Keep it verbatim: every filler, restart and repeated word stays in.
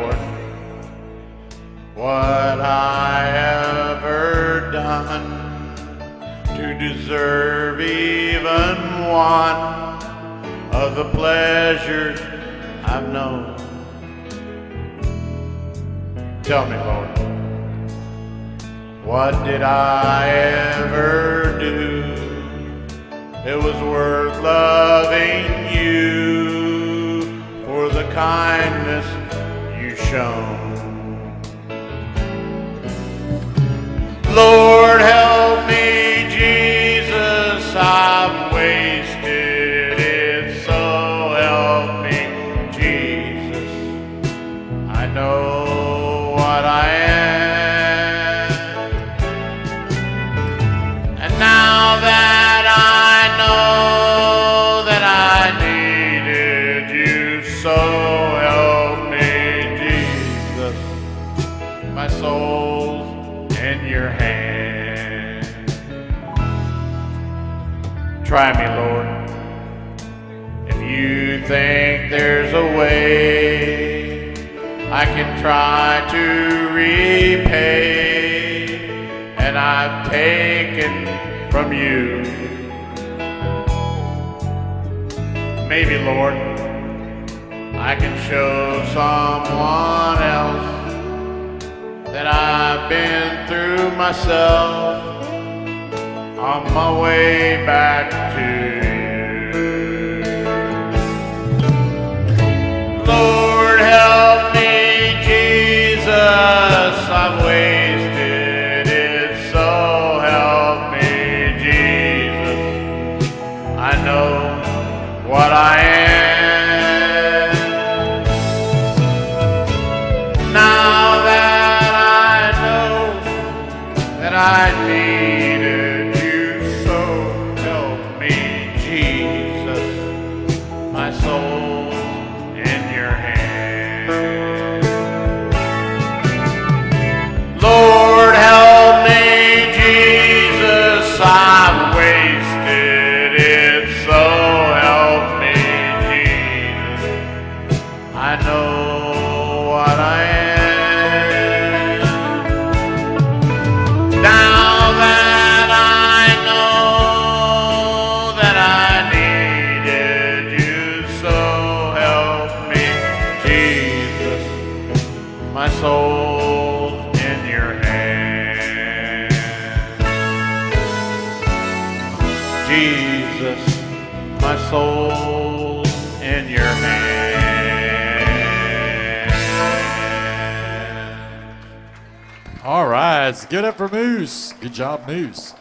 Lord. What I ever done to deserve even one of the pleasures I've known? Tell me, Lord, what did I ever do? It was worth loving you for the kindness you shown. Lord, help me, Jesus, I've wasted it, so help me, Jesus. I know what I am, and now that I know that I needed you, so help me, Jesus. My soul's in your hand. Try me, Lord. If you think there's a way I can try to repay, and I've taken from you, maybe, Lord, I can show someone else that I've been through myself on my way back to you. Lord, help me, Jesus, I've wasted it, so help me, Jesus. I know what I am. Now that I needed you, so help me, Jesus. My soul's in your hand. Lord, help me, Jesus, I've wasted it, so help me, Jesus. I know what I am. Now that I know that I needed you, so help me, Jesus. My soul's in your hand. Jesus, my soul's in your hand. All right, let's get up for Moose. Good job, Moose.